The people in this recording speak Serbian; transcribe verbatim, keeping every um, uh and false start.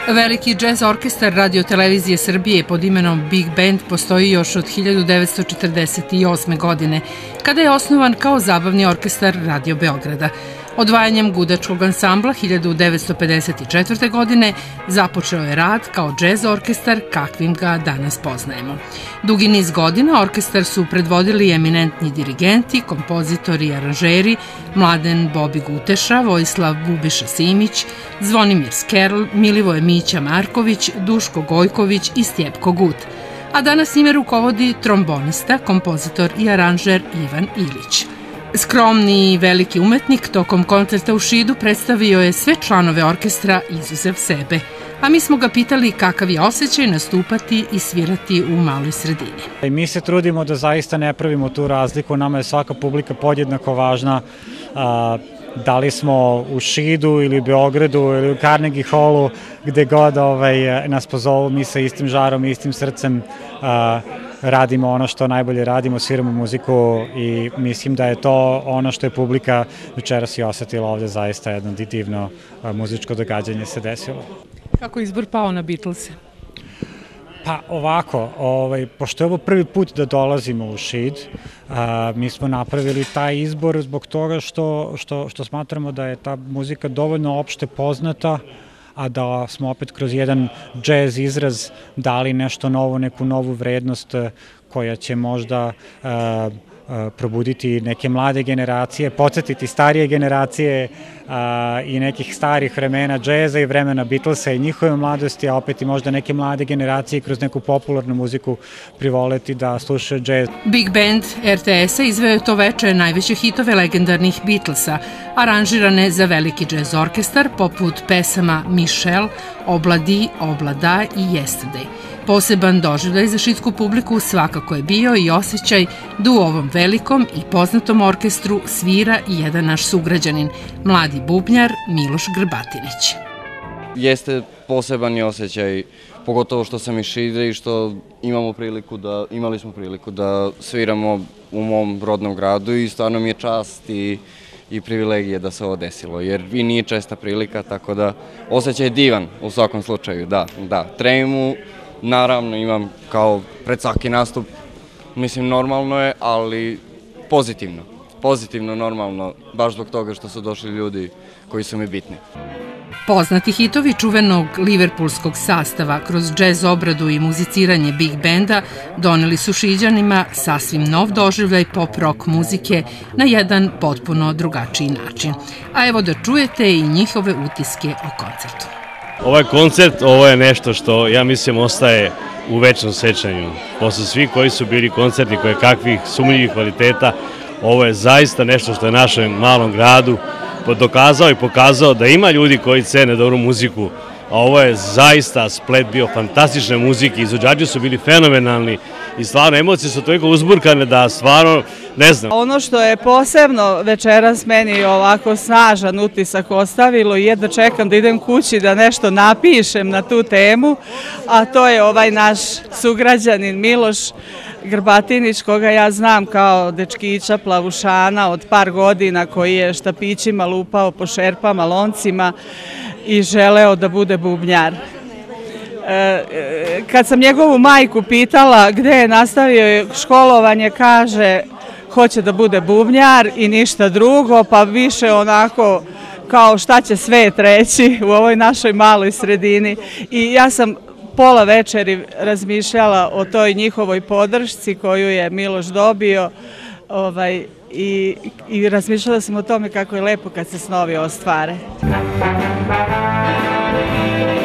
Veliki džez orkestar Radio-televizije Srbije pod imenom Big Band postoji još od hiljadu devetsto četrdeset osme. godine, kada je osnovan kao zabavni orkestar Radio Beograda. Odvajanjem gudačkog ansambla hiljadu devetsto pedeset četvrte. godine započeo je rad kao džez orkestar kakvim ga danas poznajemo. Dugi niz godina orkestar su predvodili eminentni dirigenti, kompozitori i aranžeri Mladen Bobi Guteša, Vojislav Bubiša Simić, Zvonimir Skerl, Milivoje Mića Marković, Duško Gojković i Stjepko Gut. A danas ime rukovodi trombonista, kompozitor i aranžer Ivan Ilić. Skromni i veliki umetnik tokom koncerta u Šidu predstavio je sve članove orkestra izuzev sebe, a mi smo ga pitali kakav je osjećaj nastupati i svirati u maloj sredini. Mi se trudimo da zaista ne pravimo tu razliku, nama je svaka publika podjednako važna, da li smo u Šidu ili Beogradu ili u Carnegie Hallu, gde god nas pozovu, mi sa istim žarom i istim srcem radimo ono što najbolje radimo, sviramo muziku i mislim da je to ono što je publika večeras i osetila ovde, zaista jedno divno muzičko događanje se desilo. Kako je izbor pao na Beatlese? Pa ovako, pošto je ovo prvi put da dolazimo u Šid, mi smo napravili taj izbor zbog toga što smatramo da je ta muzika dovoljno opšte poznata, a da smo opet kroz jedan džez izraz dali nešto novo, neku novu vrednost koja će možda probuditi neke mlade generacije, podsjetiti starije generacije i nekih starih vremena džeza i vremena Beatlesa i njihove mladosti, a opet i možda neke mlade generacije kroz neku popularnu muziku privoleti da slušaju džez. Big Band er te es-a izveo je to veče najveće hitove legendarnih Beatlesa, aranžirane za veliki džez orkestar poput pesama Michelle, Obladi, Oblada i Yesterday. Poseban doživljaj za šidsku publiku svakako je bio i osjećaj da u ovom velikom i poznatom orkestru svira i jedan naš sugrađanin, mladi bubnjar Miloš Grbatinić. Jeste poseban je osjećaj, pogotovo što sam iz Šida i što imamo priliku da, imali smo priliku da sviramo u mom rodnom gradu i stvarno mi je čast i i privilegije da se ovo desilo, jer i nije česta prilika, tako da osjećaj je divan u svakom slučaju, da, da. Tremu, naravno, imam kao pred svaki nastup, mislim, normalno je, ali pozitivno, pozitivno, normalno, baš zbog toga što su došli ljudi koji su mi bitni. Poznati hitovi čuvenog liverpulskog sastava kroz džez obradu i muziciranje Big Banda doneli su Šiđanima sasvim nov doživljaj pop rock muzike na jedan potpuno drugačiji način. A evo da čujete i njihove utiske o koncertu. Ovaj koncert, ovo je nešto što, ja mislim, ostaje u večnom sećanju. Posle svih koji su bili koncerti koje kakvih sumnjivih kvaliteta, ovo je zaista nešto što je našem malom gradu dokazao i pokazao da ima ljudi koji cene dobru muziku, a ovo je zaista splet bio fantastične muzike, izvođači su bili fenomenalni i stvarno emocije su toliko uzburkane da stvarno ne znam. Ono što je posebno večeras meni ovako snažan utisak ostavilo i jedno čekam da idem kući da nešto napišem na tu temu, a to je ovaj naš sugrađanin Miloš Grbatinić, koga ja znam kao dečkića plavušana od par godina, koji je štapićima lupao po šerpama, loncima i želeo da bude bubnjar. Kad sam njegovu majku pitala gde je nastavio školovanje, kaže hoće da bude bubnjar i ništa drugo, pa više onako kao šta će svet reći u ovoj našoj maloj sredini. I ja sam pola večeri razmišljala o toj njihovoj podršci koju je Miloš dobio i razmišljala sam o tome kako je lepo kad se snovi ostvare.